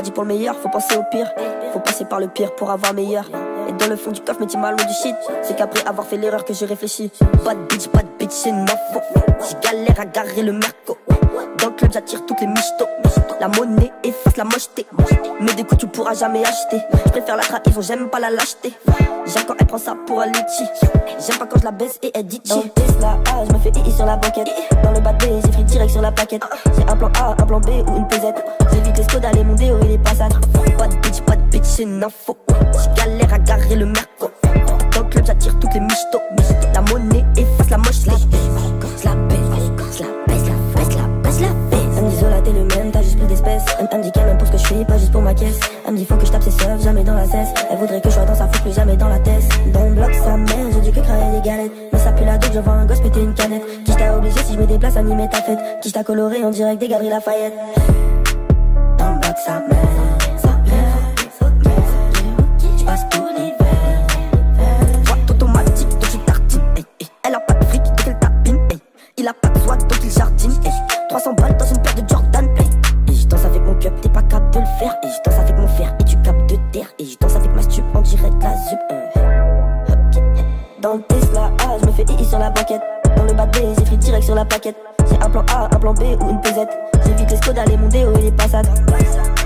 m'a dit pour le meilleur, faut penser au pire. Faut passer par le pire pour avoir meilleur. Et dans le fond du coffre, me dit mal du shit. C'est qu'après avoir fait l'erreur que j'ai réfléchi. Pas de bitch, c'est une info. J'ai galère à garer le merco. Dans le club, j'attire toutes les michtos. La monnaie efface la mocheté. Mais des coups, tu pourras jamais acheter. Je préfère la trahison, j'aime pas la lâcheté. J'aime quand elle prend ça pour un litchi. J'aime pas quand je la baisse et elle dit dans le Tesla A, je me fais II sur la banquette. Dans le bas B, j'ai pris direct sur la plaquette. J'ai un plan A, un plan B ou une PZ. J'évite les Skoda, les Mondeo et les Passat. Pas de bitch, c'est une info. J'ai galère à garer le merco. Dans le club, j'attire toutes les michtos. La monnaie efface la mocheté. Je la baisse, je la baisse, la baisse. Elle me dit Zola, t'es le même, t'as juste plus d'espèces. Elle me dit qu'elle m'aime pour ce que je fais, pas juste pour ma caisse. Elle me dit faut que je tape ses seufs, jamais dans la cesse. Elle voudrait que je sois dans sa foule, plus jamais dans la tête. Dans le bloc, sa mère, j'ai dû que cracher des galettes. Mais ça pue la dope, je vois un gosse péter une canette. Qui t'a obligé si je me déplace à animer ta fête. Qui t'a coloré en direct des Galeries Lafayette. Dans le bloc, sa mère. Je passe tout l'hiver. Voix automatique, donc il tartine. Elle a pas de fric, donc elle tapine. Il a pas de soie, donc il jardine. 300 balles dans une paire de Jordan. Et je danse avec mon cup, t'es pas capable de le faire. Et je danse avec mon fer, et tu capes de terre. Et je danse avec ma stup, on dirait de la zup. Dans le Tesla A, je me fais II sur la banquette. Dans le bas B, j'ai pris direct sur la plaquette. J'ai un plan A, un plan B ou une PZ. J'évite les Skoda, les Mondeo et les Passat.